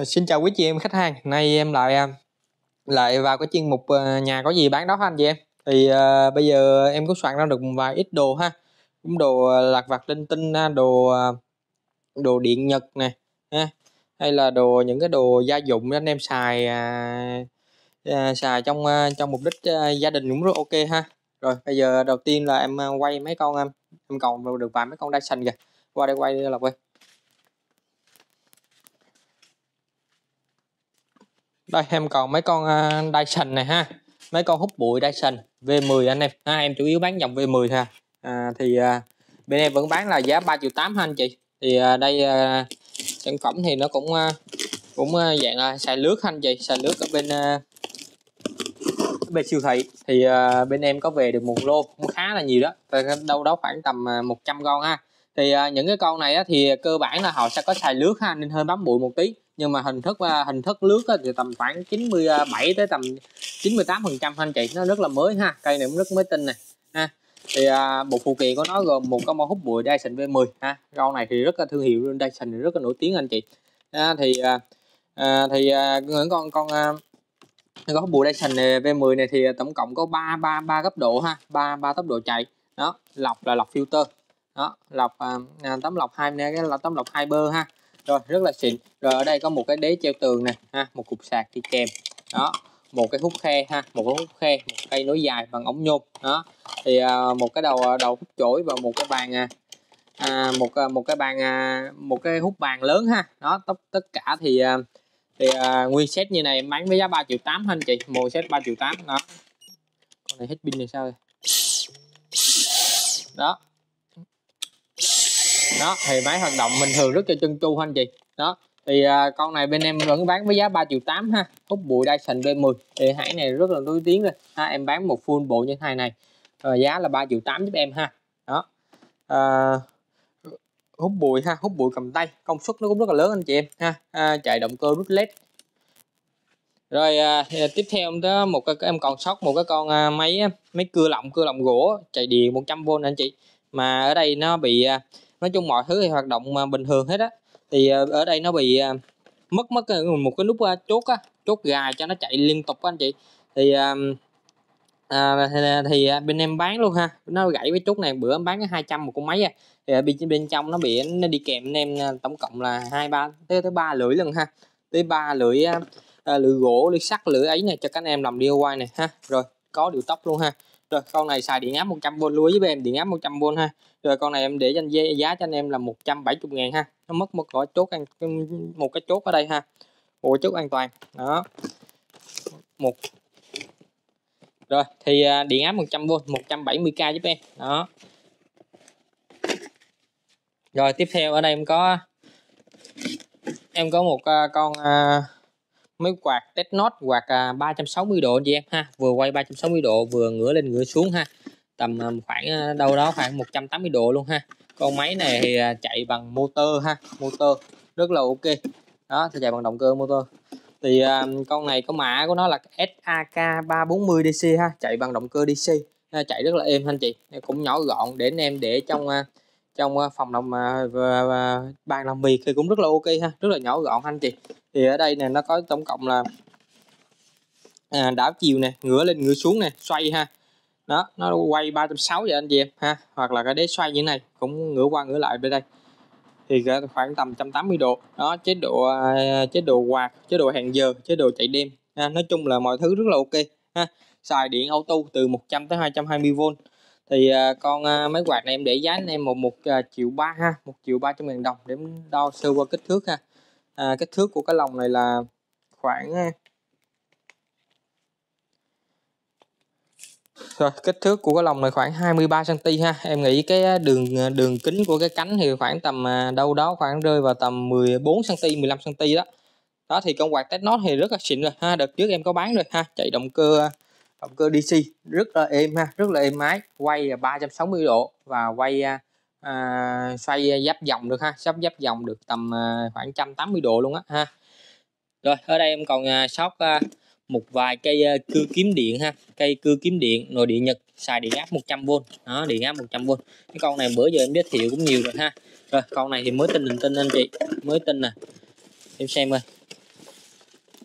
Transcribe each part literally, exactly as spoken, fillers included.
Xin chào quý chị em khách hàng. Nay em lại lại vào cái chuyên mục nhà có gì bán đó anh chị em. Thì uh, bây giờ em có soạn ra được một vài ít đồ ha. Cũng đồ lặt vặt linh tinh, đồ đồ điện nhật nè ha. Hay là đồ những cái đồ gia dụng anh em xài uh, uh, xài trong uh, trong mục đích uh, gia đình cũng rất ok ha. Rồi bây giờ đầu tiên là em quay mấy con em em còn được vài mấy con Dyson kìa. Qua đây quay là quay. Đây em còn mấy con uh, Dyson này ha, mấy con hút bụi Dyson V mười anh em ha. Em chủ yếu bán dòng V mười thôi à, thì uh, bên em vẫn bán là giá ba triệu tám ha anh chị. Thì uh, đây uh, sản phẩm thì nó cũng uh, cũng uh, dạng uh, xài lướt ha anh chị, xài lướt ở bên uh, bên siêu thị. Thì uh, bên em có về được một lô cũng khá là nhiều đó, đâu đó khoảng tầm uh, một trăm con ha. Thì uh, những cái con này á, thì cơ bản là họ sẽ có xài lướt ha, nên hơi bám bụi một tí, nhưng mà hình thức hình thức lướt thì tầm khoảng chín mươi bảy tới tầm chín mươi tám phần trăm anh chị. Nó rất là mới ha, cây này cũng rất mới tinh này ha. Thì à, bộ phụ kiện của nó gồm một con hút bụi Dyson V mười ha. Con này thì rất là thương hiệu Dyson, rất là nổi tiếng anh chị à, thì à, thì à, những con con à, con hút bụi Dyson này, V mười này thì tổng cộng có ba ba ba cấp độ ha, ba ba tốc độ chạy đó. Lọc là lọc filter đó, lọc à, tấm lọc hai cái là tấm lọc hai bơ ha. Rồi rất là xịn. Rồi ở đây có một cái đế treo tường này ha, một cục sạc đi kèm đó, một cái hút khe ha, một cái hút khe, một cây nối dài bằng ống nhôm đó. Thì à, một cái đầu đầu hút chổi và một cái bàn à, một một cái bàn à, một cái hút bàn lớn ha đó. Tất tất cả thì à, thì à, nguyên set như này em bán với giá ba triệu tám anh chị, một set ba triệu tám đó. Con này hết pin này sao rồi đó đó. Thì máy hoạt động bình thường rất là chân chu anh chị đó. Thì à, con này bên em vẫn bán với giá ba triệu tám ha, hút bụi Dyson V mười. Thì hãng này rất là nổi tiếng rồi ha. Em bán một full bộ như thế này này à, giá là ba triệu tám giúp em ha đó. À, hút bụi ha, hút bụi cầm tay, công suất nó cũng rất là lớn anh chị em ha. À, chạy động cơ rút led. Rồi à, tiếp theo đó một cái em còn sót một cái con à, máy máy cưa lọng cưa lọng gỗ chạy điện một trăm vôn anh chị. Mà ở đây nó bị à, nói chung mọi thứ thì hoạt động à, bình thường hết á. Thì à, ở đây nó bị à, mất mất một cái nút à, chốt á, chốt gài cho nó chạy liên tục anh chị. Thì à, à, thì, thì bên em bán luôn ha, nó gãy với chốt này, bữa em bán hai trăm một con máy à. Thì bên bên trong nó bị nó đi kèm anh em tổng cộng là hai ba tới tới ba lưỡi lần ha, tới ba lưỡi à, À, lưỡi gỗ, lưỡi sắt, lưỡi ấy này cho các anh em làm đê i i này ha. Rồi có điều tốc luôn ha. Rồi con này xài điện áp một trăm vôn, lưu ý với em điện áp một trăm vôn ha. Rồi con này em để cho anh giá cho anh em là một trăm bảy mươi ngàn ha. Nó mất một cái chốt an, một cái chốt ở đây ha, một cái chốt an toàn đó. Một rồi thì à, điện áp một trăm vôn, một trăm bảy mươi k giúp em đó. Rồi tiếp theo ở đây em có em có một uh, con uh, máy quạt Technot, quạt à, ba trăm sáu mươi độ anh chị em ha, vừa quay ba trăm sáu mươi độ vừa ngửa lên ngửa xuống ha, tầm à, khoảng à, đâu đó khoảng một trăm tám mươi độ luôn ha. Con máy này thì à, chạy bằng motor ha, motor rất là ok đó, thì chạy bằng động cơ motor. Thì à, con này có mã của nó là S A K ba bốn mươi D C ha, chạy bằng động cơ D C, à, chạy rất là êm anh chị, cũng nhỏ gọn để anh em để trong à, trong phòng làm à, và, và bàn làm việc thì cũng rất là ok ha, rất là nhỏ gọn anh chị. Thì ở đây nè nó có tổng cộng là à, đảo chiều nè, ngửa lên ngửa xuống nè, xoay ha đó, nó quay ba trăm sáu mươi vậy anh chị em ha, hoặc là cái đế xoay như thế này cũng ngửa qua ngửa lại bên đây thì khoảng tầm một trăm tám mươi độ đó. Chế độ uh, chế độ quạt, chế độ hẹn giờ, chế độ chạy đêm ha. Nói chung là mọi thứ rất là ok ha. Xài điện auto từ một trăm tới hai trăm hai mươi vôn. Thì uh, con uh, máy quạt này em để giá anh em một một uh, triệu ba ha, một triệu ba trăm ngàn đồng để đo sơ qua kích thước ha. À, kích thước của cái lồng này là khoảng rồi kích thước của cái lồng này khoảng hai mươi ba xăng ti mét ha. Em nghĩ cái đường đường kính của cái cánh thì khoảng tầm đâu đó khoảng rơi vào tầm mười bốn xăng ti mét, mười lăm xăng ti mét đó. Đó thì con quạt Technot thì rất là xịn rồi ha, đợt trước em có bán rồi ha, chạy động cơ động cơ D C rất là êm ha, rất là êm ái, quay ba trăm sáu mươi độ và quay à, xoay giáp vòng được ha, sắp giáp vòng được tầm à, khoảng một trăm tám mươi độ luôn á ha. Rồi ở đây em còn à, sót à, một vài cây uh, cưa kiếm điện ha, cây cưa kiếm điện nồi điện Nhật, xài điện áp một trăm vôn đó, điện áp một trăm vôn. Cái con này bữa giờ em giới thiệu cũng nhiều rồi ha. Rồi con này thì mới tinh tinh anh chị, mới tinh nè, em xem ơi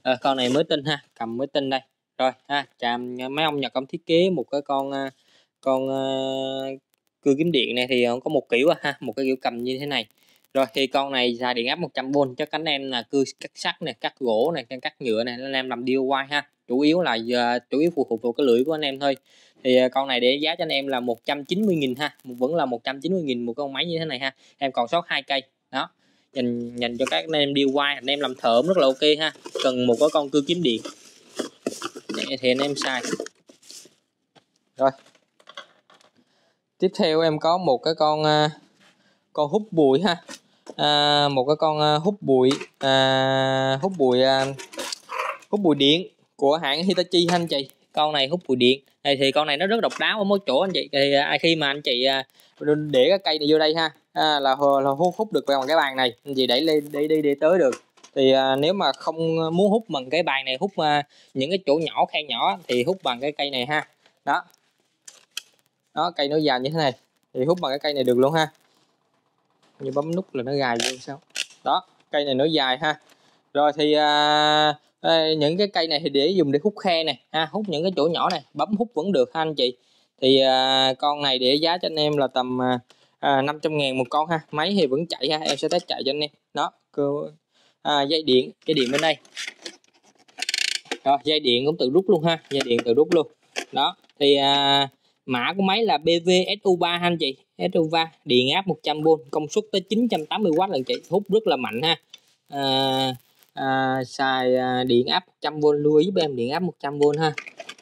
À, con này mới tinh ha, cầm mới tinh đây. Rồi ha, chạm mấy ông Nhật ông thiết kế một cái con con uh, cưa kiếm điện này thì có một kiểu ha, một cái kiểu cầm như thế này. Rồi thì con này xài điện áp một trăm vôn cho các anh em là cưa cắt sắt này, cắt gỗ này, cắt nhựa này, anh em làm đê i goai ha. Chủ yếu là uh, chủ yếu phụ thuộc vào cái lưỡi của anh em thôi. Thì uh, con này để giá cho anh em là một trăm chín mươi nghìn ha, vẫn là một trăm chín mươi nghìn một con máy như thế này ha. Em còn sót hai cây. Đó. Dành dành cho các anh em đê i goai, anh em làm thợ rất là ok ha. Cần một cái con cưa kiếm điện thì anh em xài. Rồi. Tiếp theo em có một cái con uh, con hút bụi ha. À, một cái con uh, hút bụi uh, hút bụi uh, hút bụi điện của hãng Hitachi anh chị. Con này hút bụi điện. Thì, thì con này nó rất độc đáo ở một chỗ anh chị. Thì uh, khi mà anh chị uh, để cái cây này vô đây ha, à, là, là hút hút được bằng cái bàn này, anh chị đẩy lên đi đi đi tới được. Thì uh, nếu mà không muốn hút bằng cái bàn này, hút uh, những cái chỗ nhỏ khe nhỏ thì hút bằng cái cây này ha. Đó. Đó, cây nó dài như thế này thì hút bằng cái cây này được luôn ha. Như bấm nút là nó gài luôn sao. Đó, cây này nó dài ha. Rồi thì à, à, những cái cây này thì để dùng để hút khe này ha, hút những cái chỗ nhỏ này, bấm hút vẫn được ha anh chị. Thì à, con này để giá cho anh em là tầm à, năm trăm ngàn một con ha. Máy thì vẫn chạy ha, em sẽ test chạy cho anh em. Đó, cơ, à, dây điện, dây điện bên đây. Rồi, dây điện cũng tự rút luôn ha, dây điện tự rút luôn. Đó, thì à, mã của máy là bê vê ét u ba anh chị. ét u ba điện áp một trăm vôn, công suất tới chín trăm tám mươi oát lần chị, hút rất là mạnh ha. À, à, xài à, điện áp một trăm vôn, lưu ý giúp em điện áp một trăm vôn ha.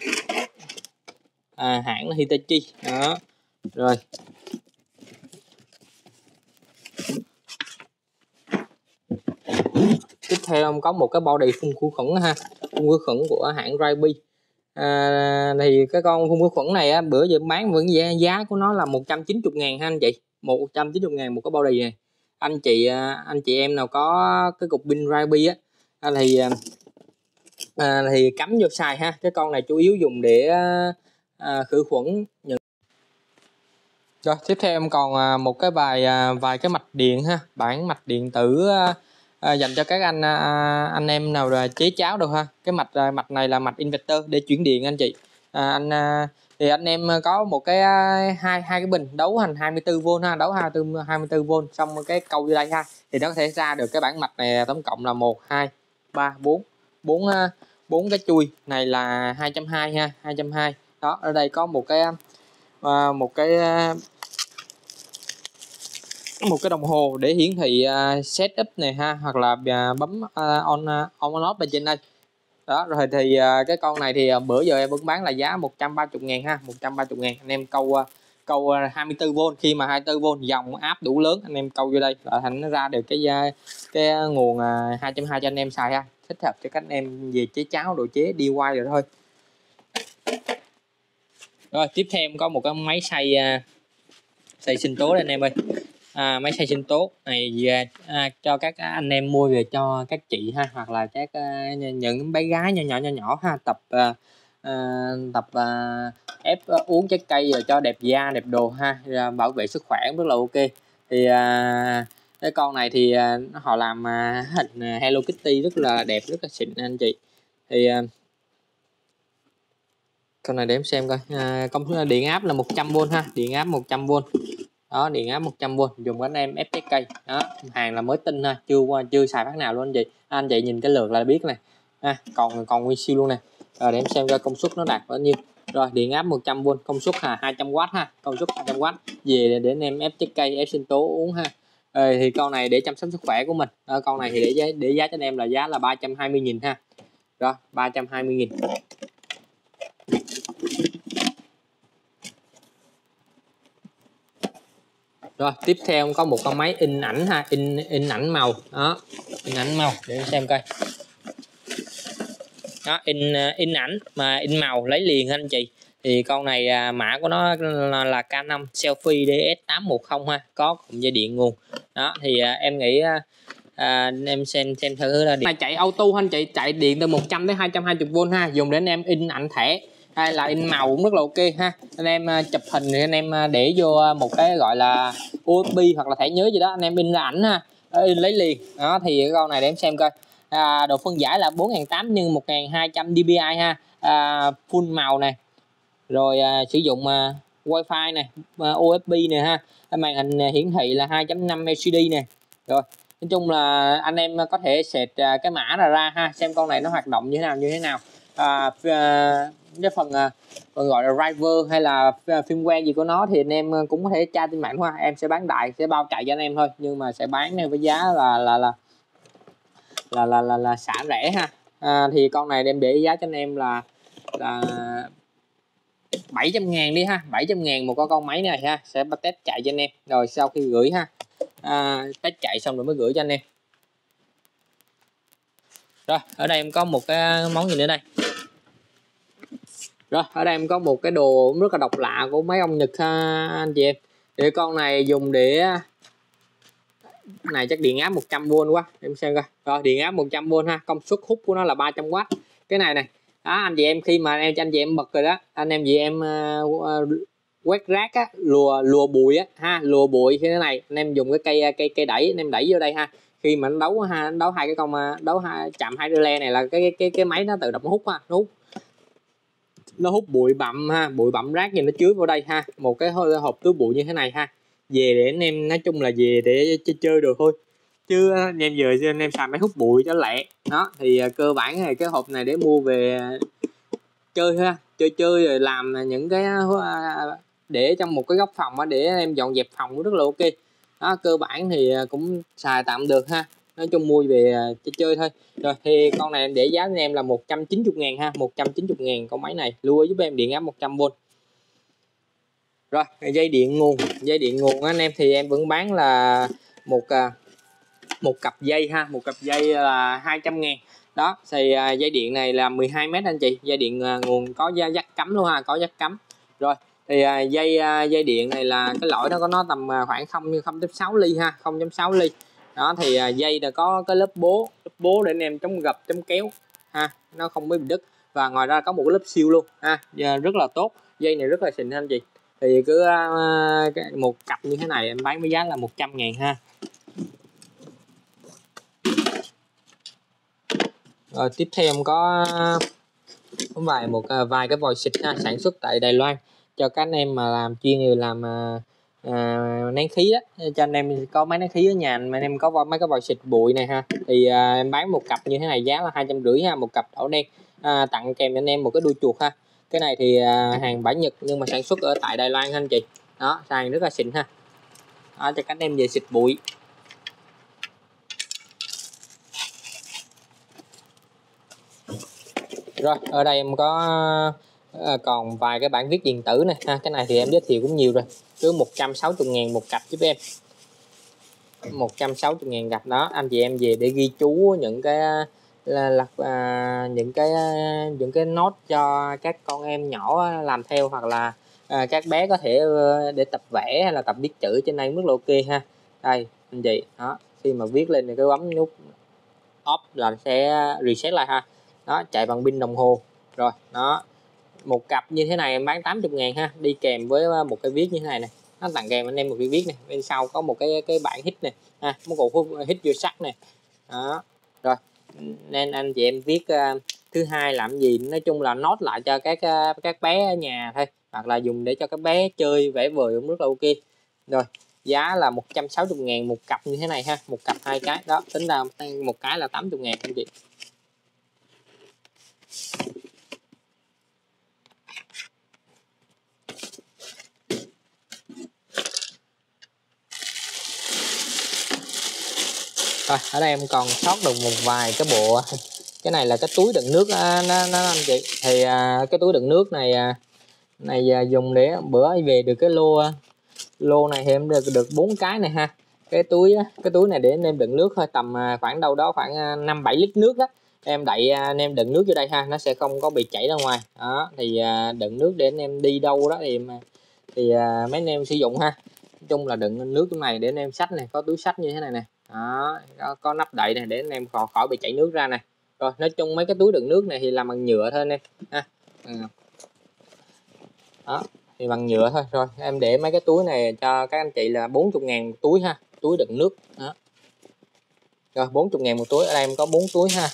À, hãng là Hitachi. Đó. Rồi. Tiếp theo em có một cái body phun khử khuẩn ha, phun khử khuẩn của hãng Ryobi. À, thì cái con phun khử khuẩn này á, bữa giờ bán vẫn giá, giá của nó là một trăm chín mươi ngàn ha anh chị, một trăm chín mươi ngàn một cái body này. Anh chị anh chị em nào có cái cục pin Ryobi á thì à, thì cắm vô xài ha. Cái con này chủ yếu dùng để à, khử khuẩn những. Rồi tiếp theo em còn một cái vài vài cái mạch điện ha, bảng mạch điện tử à, dành cho các anh à, anh em nào là chế cháo đâu ha. Cái mạch à, mạch này là mạch inverter để chuyển điện anh chị. À, anh à, thì anh em có một cái hai hai cái bình đấu thành hai mươi tư vôn ha, đấu hai mươi tư vôn, xong cái câu vô đây ha, thì nó có thể ra được cái bảng mạch này tổng cộng là một hai ba bốn bốn bốn cái chui này là hai trăm hai mươi ha, hai trăm hai mươi. Đó, ở đây có một cái à, một cái một cái đồng hồ để hiển thị uh, setup này ha, hoặc là uh, bấm uh, on uh, on off bên trên đây. Đó, rồi thì uh, cái con này thì uh, bữa giờ em vẫn bán là giá một trăm ba mươi ngàn ha, một trăm ba mươi ngàn. Anh em câu uh, câu uh, hai mươi tư vôn, khi mà hai mươi tư vôn dòng áp đủ lớn anh em câu vô đây là thành nó ra được cái uh, cái nguồn uh, hai trăm hai mươi cho anh em xài ha, thích hợp cho các anh em về chế cháo, đồ chế đê i goai rồi thôi. Rồi tiếp theo em có một cái máy xay uh, xay sinh tố đây anh em ơi. À, máy xay sinh tố này à, cho các anh em mua về cho các chị ha, hoặc là các uh, những bé gái nhỏ nhỏ nhỏ nhỏ ha, tập uh, uh, tập uh, ép uh, uống trái cây rồi cho đẹp da đẹp đồ ha, uh, bảo vệ sức khỏe rất là ok. Thì uh, cái con này thì uh, họ làm uh, hình Hello Kitty rất là đẹp, rất là xịn anh chị. Thì uh, con này để em xem coi. À, công suất điện áp là một trăm vôn ha, điện áp một trăm vôn. Đó, điện áp một trăm vôn, dùng các anh em ép trái cây. Đó, hàng là mới tinh ha, chưa qua chưa xài phát nào luôn anh chị. Anh chị nhìn cái lượt là biết này. Ha, còn còn nguyên siêu luôn nè. Rồi để em xem coi công suất nó đạt bao nhiêu. Rồi, điện áp một trăm vôn, công suất là hai trăm oát ha, công suất hai trăm oát. Về để anh em ép trái cây, ép sinh tố uống ha. Rồi, thì con này để chăm sóc sức khỏe của mình. Đó, con này thì để giá để giá cho anh em là giá là ba trăm hai mươi nghìn ha. Rồi, ba trăm hai mươi nghìn. Rồi tiếp theo có một con máy in ảnh ha, in in ảnh màu. Đó, in ảnh màu để xem coi. Đó, in in ảnh mà in màu lấy liền anh chị. Thì con này à, mã của nó là, là K năm Selfie D S tám một không ha, có cụm dây điện nguồn. Đó thì à, em nghĩ à, em xem xem thử là điện này chạy auto anh chị, chạy điện từ một trăm đến hai trăm hai mươi vôn ha, dùng để anh em in ảnh thẻ hay là in màu cũng rất là ok ha. Anh em chụp hình thì anh em để vô một cái gọi là u ét bê hoặc là thẻ nhớ gì đó, anh em in ra ảnh ha, in lấy liền. Đó thì cái con này để em xem coi. à, độ phân giải là bốn nghìn tám trăm nhân một nghìn hai trăm dpi ha, à, full màu này, rồi à, sử dụng à, wifi này, à, u ép bê nè ha, màn hình hiển thị là hai chấm năm lờ xê đê nè. Rồi nói chung là anh em có thể sệt à, cái mã ra ra ha, xem con này nó hoạt động như thế nào như thế nào. À, à, cái phần à, còn gọi là driver hay là firmware gì của nó thì anh em cũng có thể tra trên mạng thôi, em sẽ bán đại, sẽ bao chạy cho anh em thôi, nhưng mà sẽ bán với giá là là là là là là, là xả rẻ ha. À, thì con này đem để giá cho anh em là là bảy trăm ngàn đi ha, bảy trăm ngàn một con con máy này ha, sẽ bắt test chạy cho anh em, rồi sau khi gửi ha, à, test chạy xong rồi mới gửi cho anh em. Rồi ở đây em có một cái món gì nữa đây. Rồi ở đây em có một cái đồ rất là độc lạ của mấy ông Nhật ha, anh chị em. Thì con này dùng để này chắc điện áp một trăm vôn quá, em xem coi. Rồi điện áp một trăm vôn ha, công suất hút của nó là ba trăm oát. Cái này này đó anh chị em, khi mà em cho anh chị em bật rồi đó, anh em chị em uh, uh, quét rác á, lùa lùa bụi á ha, lùa bụi như thế này, anh em dùng cái cây cây cây đẩy, anh em đẩy vô đây ha, khi mà nó đấu ha, đấu hai cái con đấu hai chạm hai rơ le này là cái cái cái, cái máy nó tự động hút ha, nó hút nó hút bụi bặm ha, bụi bặm rác gì nó chứa vào đây ha, một cái hộp túi bụi như thế này ha, về để anh em, nói chung là về để chơi, chơi được thôi, chứ anh em giờ anh em xài máy hút bụi cho lẹ đó. Thì uh, cơ bản này cái hộp này để mua về chơi ha, chơi chơi rồi làm những cái uh, để trong một cái góc phòng á, để em dọn dẹp phòng rất là ok đó. Cơ bản thì cũng xài tạm được ha, nói chung mua về chơi chơi thôi. Rồi thì con này để giá anh em là một trăm chín mươi ngàn ha, một trăm chín mươi ngàn con máy này, lưu giúp em điện áp một trăm vôn. Rồi dây điện nguồn, dây điện nguồn anh em thì em vẫn bán là một một cặp dây ha, một cặp dây là hai trăm ngàn đó. Thì dây điện này là mười hai mét anh chị, dây điện nguồn có dắt cắm luôn ha, có dắt cắm. Rồi thì dây dây điện này là cái lõi nó có nó tầm khoảng không không phẩy sáu ly ha, không phẩy sáu ly đó. Thì dây là có cái lớp bố, lớp bố để anh em chống gập chống kéo ha, nó không bị đứt, và ngoài ra có một cái lớp siêu luôn ha, rất là tốt, dây này rất là xịn anh chị. Thì cứ uh, một cặp như thế này em bán với giá là một trăm ngàn ha. Rồi tiếp theo em có có vài một uh, vài cái vòi xịt ha, sản xuất tại Đài Loan cho các anh em mà làm chuyên người làm uh, uh, nén khí đó, cho anh em có máy nén khí ở nhà mà anh em có mấy cái vòi xịt bụi này ha. Thì uh, em bán một cặp như thế này giá là hai trăm rưỡi ha, một cặp thổ đen, uh, tặng kèm cho anh em một cái đuôi chuột ha. Cái này thì uh, hàng bản Nhật nhưng mà sản xuất ở tại Đài Loan anh chị đó, xài rất là xịn ha đó, cho các anh em về xịt bụi. Rồi ở đây em có uh, còn vài cái bản viết điện tử này ha, cái này thì em giới thiệu cũng nhiều rồi, cứ một trăm sáu mươi ngàn một cặp giúp em, một trăm sáu mươi ngàn cặp đó. Anh chị em về để ghi chú những cái là, là à, những cái những cái nốt cho các con em nhỏ làm theo, hoặc là à, các bé có thể để tập vẽ hay là tập viết chữ trên đây rất là ok ha. Đây anh chị đó, khi mà viết lên thì cái bấm nút off là sẽ reset lại ha đó, chạy bằng pin đồng hồ. Rồi đó, một cặp như thế này em bán tám mươi ngàn ha, đi kèm với một cái viết như thế này này, nó tặng kèm anh em một cái viết này, bên sau có một cái cái bảng hít này ha, một cục hít vô sắt này đó. Rồi nên anh chị em viết uh, thứ hai làm gì, nói chung là nốt lại cho các uh, các bé ở nhà thôi, hoặc là dùng để cho các bé chơi vẽ vời cũng rất là ok. Rồi giá là một trăm sáu mươi ngàn một cặp như thế này ha, một cặp hai cái đó, tính ra một cái là tám mươi ngàn anh chị. Rồi ở đây em còn sót được một vài cái bộ, cái này là cái túi đựng nước nó, nó anh chị. Thì à, cái túi đựng nước này à, này à, dùng để bữa về được cái lô lô này thì em được được bốn cái này ha. Cái túi cái túi này để anh em đựng nước thôi, tầm à, khoảng đâu đó khoảng năm bảy lít nước đó, em đậy à, anh em đựng nước vô đây ha, nó sẽ không có bị chảy ra ngoài đó. Thì à, đựng nước để anh em đi đâu đó thì thì à, mấy anh em sử dụng ha. Nói chung là đựng nước cái này để anh em xách này, có túi xách như thế này nè đó, có, có nắp đậy này để anh em khỏi khỏi bị chảy nước ra này. Rồi nói chung mấy cái túi đựng nước này thì làm bằng nhựa thôi anh em ha. Ừ. Đó thì bằng nhựa thôi. Rồi em để mấy cái túi này cho các anh chị là bốn mươi ngàn túi ha, túi đựng nước đó. Rồi bốn mươi ngàn một túi, ở đây em có bốn túi ha.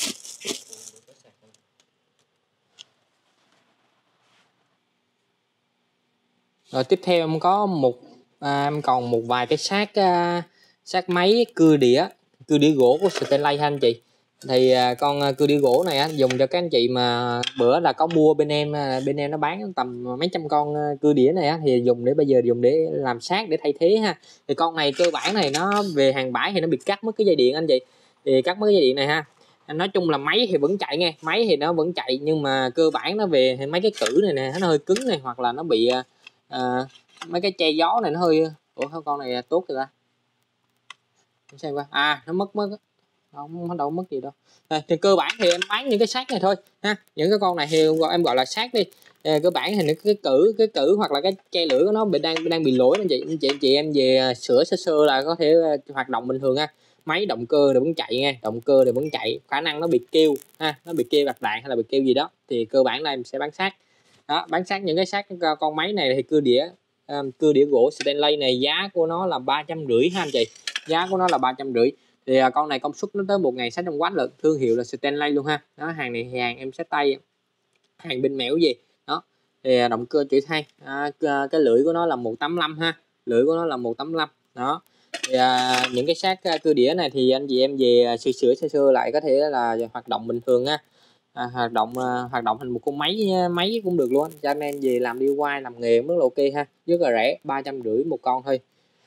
Rồi tiếp theo em có một à, em còn một vài cái sát à, sát máy cưa đĩa, cưa đĩa gỗ của Stanley ha anh chị. Thì à, con cưa đĩa gỗ này á, dùng cho các anh chị mà bữa là có mua bên em, bên em nó bán tầm mấy trăm con cưa đĩa này á, thì dùng để bây giờ dùng để làm sát để thay thế ha. Thì con này cơ bản này nó về hàng bãi thì nó bị cắt mất cái dây điện anh chị, thì cắt mất cái dây điện này ha. Nói chung là máy thì vẫn chạy nghe, máy thì nó vẫn chạy, nhưng mà cơ bản nó về mấy cái cử này nè nó hơi cứng này, hoặc là nó bị à, mấy cái che gió này nó hơi, ủa con này tốt rồi ta, xem coi, à nó mất mất không, đâu mất gì đâu. À, thì cơ bản thì em bán những cái sát này thôi ha, những cái con này thì em gọi là sát đi. À, cơ bản thì những cái cử cái cử hoặc là cái che lửa của nó bị đang đang bị lỗi anh chị, anh chị chị em về sửa sơ sơ là có thể hoạt động bình thường ha. Máy động cơ thì vẫn chạy nghe, động cơ thì vẫn chạy, khả năng nó bị kêu ha, nó bị kêu bạc đạn hay là bị kêu gì đó thì cơ bản là em sẽ bán sát. Đó, bán sát những cái sát con máy này thì cưa đĩa um, cưa đĩa gỗ Stanley này giá của nó là ba trăm rưỡi ha anh chị, giá của nó là ba trăm rưỡi. Thì uh, con này công suất nó tới một nghìn sáu trăm oát lận, thương hiệu là Stanley luôn ha. Đó, hàng này hàng em xách tay, hàng bên mẻo gì đó. Thì uh, động cơ chữ thay, à, cái lưỡi của nó là một tám lăm ha, lưỡi của nó là một tám lăm đó. Thì, à, những cái sát cưa đĩa này thì anh chị em về sửa sửa sơ sơ lại có thể là hoạt động bình thường ha. À, hoạt động à, hoạt động thành một con máy máy cũng được luôn, cho anh em về làm đê i goai làm nghề rất là ok ha, rất là rẻ, ba trăm rưỡi một con thôi.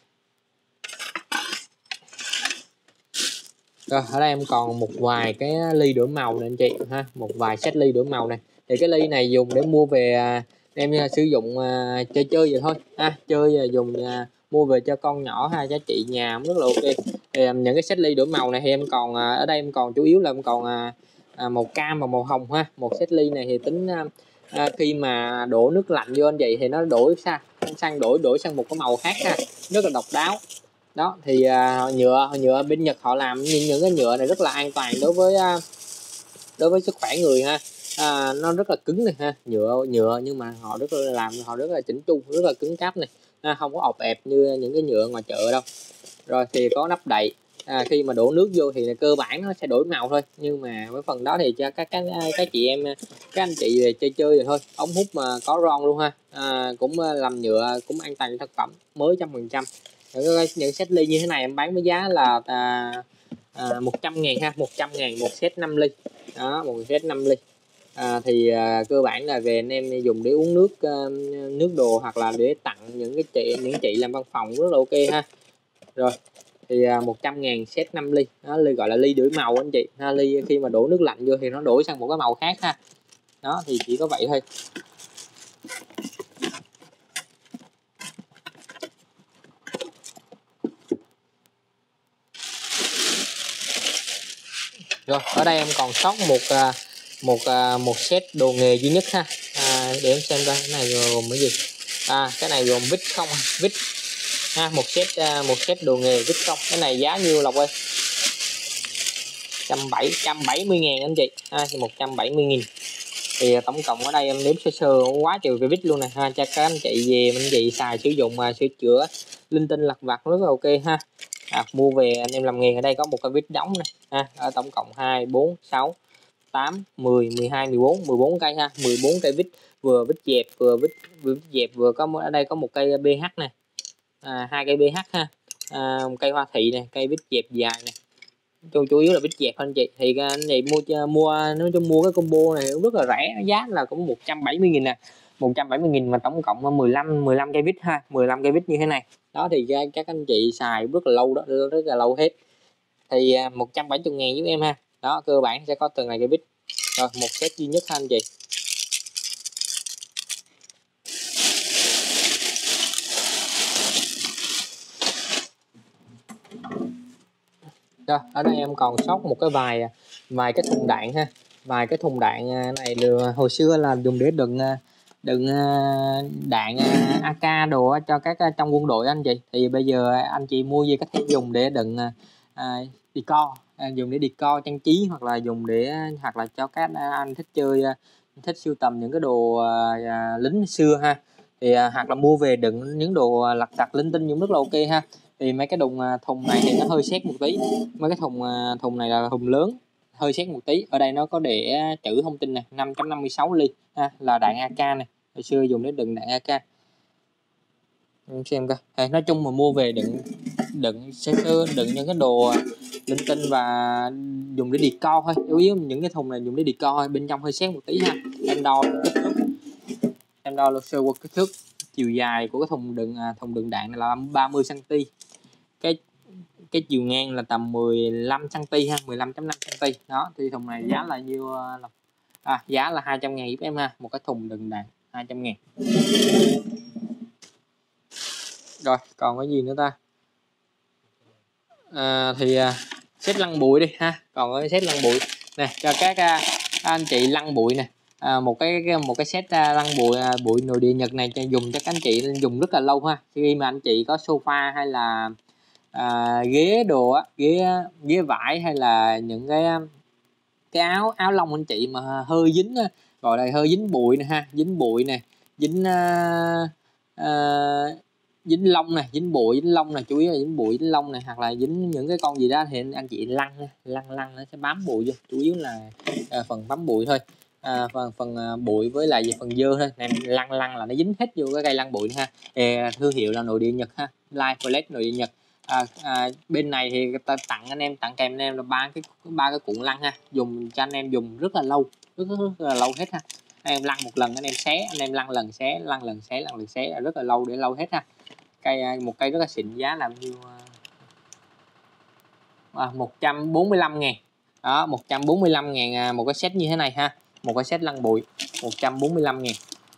Rồi ở đây em còn một vài cái ly đổi màu này anh chị ha, một vài set ly đổi màu này. Thì cái ly này dùng để mua về em sử dụng à, chơi chơi vậy thôi ha, chơi và dùng à, mua về cho con nhỏ hay cho chị nhà rất là ok. Thì những cái set ly đổi màu này thì em còn à, ở đây em còn chủ yếu là em còn à, à, màu cam và màu hồng ha. Một set ly này thì tính à, à, khi mà đổ nước lạnh vô anh chị thì nó đổi sang sang đổi đổi sang một cái màu khác ha, rất là độc đáo. Đó thì à, nhựa nhựa bên Nhật họ làm những, những cái nhựa này rất là an toàn đối với à, đối với sức khỏe người ha. À, nó rất là cứng này ha, nhựa nhựa nhưng mà họ rất là làm họ rất là chỉnh chu, rất là cứng cáp này ha, không có ọp ẹp như những cái nhựa ngoài chợ đâu. Rồi thì có nắp đậy, à, khi mà đổ nước vô thì cơ bản nó sẽ đổi màu thôi, nhưng mà với phần đó thì cho các các các chị em các anh chị về chơi chơi rồi thôi. Ống hút mà có ron luôn ha, à, cũng làm nhựa, cũng an toàn thực phẩm mới trăm phần trăm. Những, những set ly như thế này em bán với giá là à, à, một trăm ngàn ha, một trăm ngàn một set năm ly đó, một set năm ly. À, thì à, cơ bản là về anh em dùng để uống nước à, nước đồ hoặc là để tặng những cái chị những chị làm văn phòng rất là ok ha. Rồi thì à, một trăm ngàn set năm ly đó, ly gọi là ly đổi màu anh chị ha. Ly khi mà đổ nước lạnh vô thì nó đổi sang một cái màu khác ha. Đó thì chỉ có vậy thôi. Rồi ở đây em còn sót một một một set đồ nghề duy nhất ha. À, để em xem coi cái này gồm cái gì. À, cái này gồm vít không, vít ha, một set một set đồ nghề vít không. Cái này giá nhiêu Lộc ơi? một trăm bảy mươi ngàn anh chị ha, một trăm bảy mươi nghìn. Thì tổng cộng ở đây em đếm sơ sơ quá trời cái vít luôn nè ha, cho các anh chị về anh chị xài sử dụng mà sửa chữa linh tinh lặt vặt rất là ok ha. À, mua về anh em làm nghề. Ở đây có một cái vít đóng này ha, ở tổng cộng hai, bốn, sáu, tám, mười, mười hai, mười bốn, mười bốn cây ha, mười bốn cây vít, vừa vít dẹp vừa vít vừa vít dẹp vừa có ở đây có một cây bê hát này, à, hai cây bê hát ha, à, một cây hoa thị này, cây vít dẹp dài này, chủ, chủ yếu là vít dẹp anh chị. Thì anh chị mua mua nói chung mua cái combo này rất là rẻ, giá là cũng một trăm bảy mươi nghìn nè, một trăm bảy mươi nghìn mà tổng cộng mười lăm mười lăm cây vít ha, mười lăm cây vít như thế này. Đó thì các anh chị xài rất là lâu đó, rất là lâu hết. Thì một trăm bảy mươi ngàn giúp em ha. Đó cơ bản sẽ có từng này cây vít. Rồi một set duy nhất ha anh chị. Rồi ở đây em còn sót một cái vài vài cái thùng đạn ha, vài cái thùng đạn này hồi xưa là dùng để đựng đựng đạn a ca đồ cho các trong quân đội anh chị. Thì bây giờ anh chị mua gì có thể dùng để đựng à, decor, à, dùng để decor trang trí, hoặc là dùng để hoặc là cho các anh thích chơi thích sưu tầm những cái đồ à, lính xưa ha. Thì à, hoặc là mua về đựng những đồ lặt vặt linh tinh cũng rất là ok ha. Thì mấy cái đùng thùng này thì nó hơi xét một tí, mấy cái thùng thùng này là thùng lớn, hơi xét một tí. Ở đây nó có để chữ thông tin này, năm chấm năm mươi sáu ly ha, là đạn a ca này, hồi xưa dùng để đựng đạn a ca. Em xem coi. Nói chung mà mua về đựng đựng sẽ đựng những cái đồ linh tinh và dùng để decor thôi, chủ yếu những cái thùng này dùng để decor thôi, bên trong hơi xét một tí ha. Em đo kích thước, em đo sơ qua kích thước chiều dài của cái thùng đựng thùng đựng đạn này là ba mươi xăng-ti-mét, cái cái chiều ngang là tầm mười lăm xăng-ti-mét ha, mười lăm chấm năm xăng-ti-mét. Đó thì thùng này giá là nhiêu, à, giá là hai trăm ngàn giúp em ha, một cái thùng đựng đạn hai trăm ngàn. Rồi còn cái gì nữa ta? À, thì à, set lăn bụi đi ha, còn cái set lăn bụi nè cho các à, anh chị lăn bụi nè. À, một cái một cái set à, lăn bụi à, bụi nội địa Nhật này cho dùng cho các anh chị dùng rất là lâu ha. Khi mà anh chị có sofa hay là à, ghế đồ á, ghế ghế vải hay là những cái cái áo áo lông anh chị mà hơi dính, gọi là hơi dính bụi nè ha, dính bụi nè, dính uh, uh, dính lông này, dính bụi dính lông này, chủ yếu là dính bụi dính lông này, hoặc là dính những cái con gì đó thì anh chị lăn lăn lăn nó sẽ bám bụi vô, chủ yếu là uh, phần bám bụi thôi. À, phần phần uh, bụi với lại phần dơ thôi, em lăn lăn là nó dính hết vô cái cây lăn bụi ha. Thì, uh, thương hiệu là nội địa Nhật ha, Life Flex nội địa Nhật. À, à, bên này thì ta tặng anh em, tặng kèm anh em là ba cái ba cái cuộn lăn ha, dùng cho anh em dùng rất là lâu, rất, rất, rất là lâu hết ha. Anh em lăn một lần anh em xé, anh em lăn lần xé, lăn lần xé, lăn lần xé là rất là lâu để lâu hết ha. Cây một cây rất là xịn, giá là nhiêu, à, một trăm bốn mươi lăm ngàn. Đó, một trăm bốn mươi lăm ngàn một cái set như thế này ha, một cái set lăn bụi một trăm bốn mươi lăm ngàn.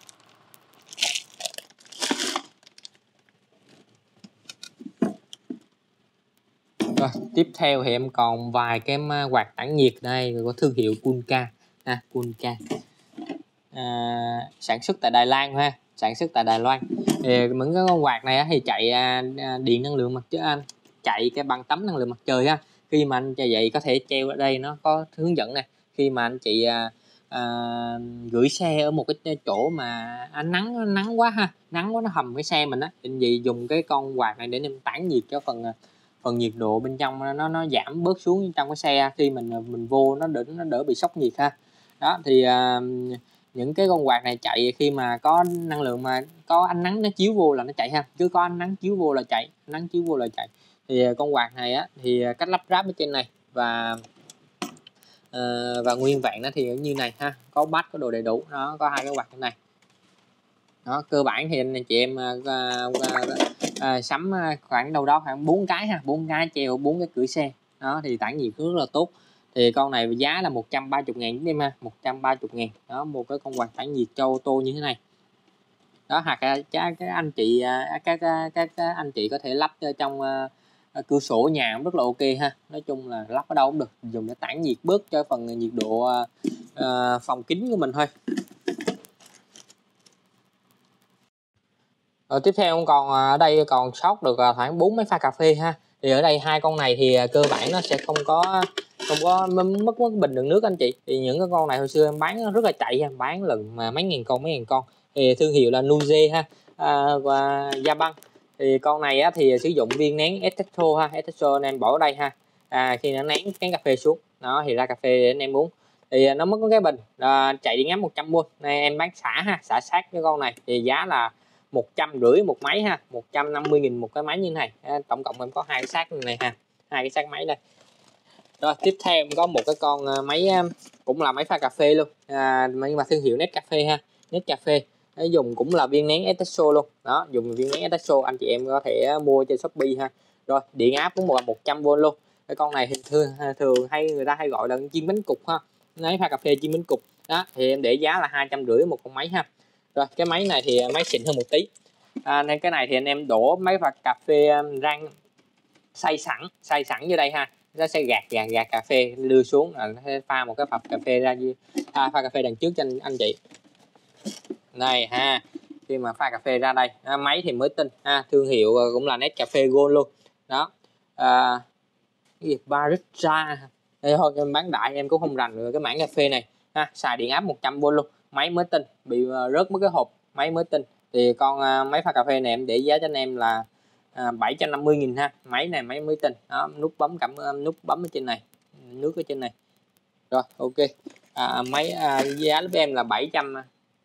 Rồi, tiếp theo thì em còn vài cái quạt tản nhiệt đây có thương hiệu Kunka ha, Kunka à, sản xuất tại Đài Loan ha, sản xuất tại Đài Loan. Thì những cái con quạt này thì chạy à, điện năng lượng mặt trời, anh chạy cái bằng tấm năng lượng mặt trời ha. Khi mà anh vậy có thể treo ở đây, nó có hướng dẫn này, khi mà anh chị à, à, gửi xe ở một cái chỗ mà ánh nắng nắng quá ha, nắng quá nó hầm cái xe mình á, thì gì dùng cái con quạt này để em tản nhiệt cho phần phần nhiệt độ bên trong nó nó giảm bớt xuống trong cái xe, khi mình mình vô nó đỡ nó đỡ bị sốc nhiệt ha. Đó thì à, những cái con quạt này chạy khi mà có năng lượng, mà có ánh nắng nó chiếu vô là nó chạy ha, cứ có ánh nắng chiếu vô là chạy, ánh nắng chiếu vô là chạy. Thì con quạt này á thì cách lắp ráp ở trên này và à, và nguyên vẹn nó thì như này ha, có bát có đồ đầy đủ, nó có hai cái quạt như này. Đó, cơ bản thì anh chị em uh, uh, uh, sắm khoảng đâu đó khoảng bốn cái ha, bốn cái treo bốn cái cửa xe. Đó thì tản nhiệt rất là tốt. Thì con này giá là một trăm ba mươi ngàn em ha, một trăm ba mươi ngàn. Đó, một cái con quạt tản nhiệt cho ô tô như thế này. Đó, hoặc là các anh chị các các anh chị có thể lắp trong uh, cửa sổ nhà cũng rất là ok ha. Nói chung là lắp ở đâu cũng được, dùng để tản nhiệt bớt cho phần nhiệt độ uh, phòng kính của mình thôi. Rồi tiếp theo còn ở đây còn sót được khoảng bốn máy pha cà phê ha. Thì ở đây hai con này thì cơ bản nó sẽ không có không có mất mất bình đựng nước anh chị. Thì những cái con này hồi xưa em bán rất là chạy, em bán lần mà mấy ngàn con mấy ngàn con. Thì thương hiệu là Nuze ha, à, và Japan. Thì con này á, thì sử dụng viên nén espresso ha, espresso anh em bỏ ở đây ha. À, khi nó nén cái cà phê xuống, nó thì ra cà phê để anh em uống. Thì nó mất có cái bình à, chạy điện áp một trăm vôn. Này em bán xả ha, xả sát cái con này thì giá là một trăm rưỡi một máy ha, một trăm năm mươi nghìn một cái máy như này. À, tổng cộng em có hai cái xác này ha, hai cái xác máy đây. Rồi tiếp theo em có một cái con máy cũng là máy pha cà phê luôn, à, nhưng mà thương hiệu Nescafe ha, Nescafe. Nó dùng cũng là viên nén espresso luôn. Đó, dùng viên nén espresso anh chị em có thể mua trên Shopee ha. Rồi điện áp cũng là một trăm vôn luôn. Cái con này thì thường thường hay người ta hay gọi là chiên bánh cục ha, máy pha cà phê chiên bánh cục. Đó thì em để giá là hai trăm rưỡi một con máy ha. Rồi cái máy này thì máy xịn hơn một tí, à, nên cái này thì anh em đổ máy pha cà phê rang xay sẵn xay sẵn vô đây ha, nó sẽ gạt gạt gạt cà phê đưa xuống là nó sẽ pha một cái phập cà phê ra, à, pha cà phê đằng trước cho anh, anh chị này ha. Khi mà pha cà phê ra đây, à, máy thì mới tinh ha, thương hiệu cũng là Nescafe Gold luôn. Đó, à, cái gì Barista đây thôi, em bán đại em cũng không rành được cái mảng cà phê này ha. Xài điện áp một trăm vôn luôn, máy mới tinh, bị rớt mất cái hộp, máy mới tinh. Thì con uh, máy pha cà phê này em để giá cho anh em là à, bảy trăm năm mươi nghìn ha. Máy này máy mới tinh đó, nút bấm cảm nút bấm ở trên này, nước ở trên này. Rồi ok. À, máy à, giá lớp em là bảy trăm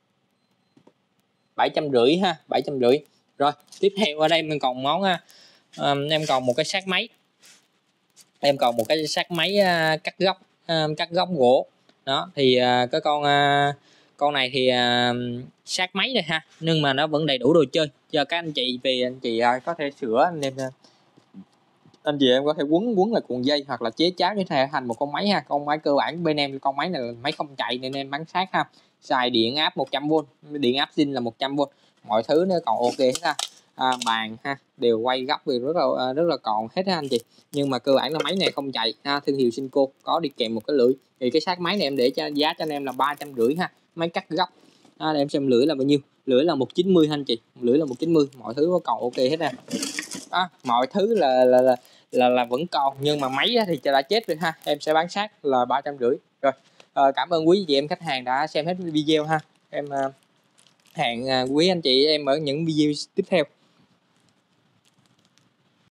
bảy trăm rưỡi ha, bảy trăm rưỡi. Rồi tiếp theo ở đây mình còn món à, em còn một cái sát máy, em còn một cái sát máy à, cắt góc à, cắt góc gỗ đó. Thì à, cái con à, con này thì à, sát máy này ha, nhưng mà nó vẫn đầy đủ đồ chơi cho các anh chị, vì anh chị à, có thể sửa anh em anh chị em có thể quấn quấn là cuộn dây hoặc là chế cháo như thế thành một con máy ha. Con máy cơ bản bên em con máy này là máy không chạy nên em bán sát ha, xài điện áp một trăm vôn, điện áp zin là một trăm vôn, mọi thứ nó còn ok hết ha. À, bàn ha đều quay góc đều rất là rất là còn hết ha anh chị, nhưng mà cơ bản là máy này không chạy ha. Thương hiệu Sinco có đi kèm một cái lưỡi, thì cái sát máy này em để cho giá cho anh em là ba trăm rưỡi ha. Máy cắt góc à, để em xem lưỡi là bao nhiêu, lưỡi là một trăm chín mươi ha anh chị, lưỡi là một trăm chín mươi, mọi thứ nó còn ok hết nè. À, mọi thứ là là, là là là vẫn còn, nhưng mà máy thì đã chết rồi ha. Em sẽ bán sát là ba trăm rưỡi. Rồi à, cảm ơn quý chị em khách hàng đã xem hết video ha. Em à, hẹn à, quý anh chị em ở những video tiếp theo.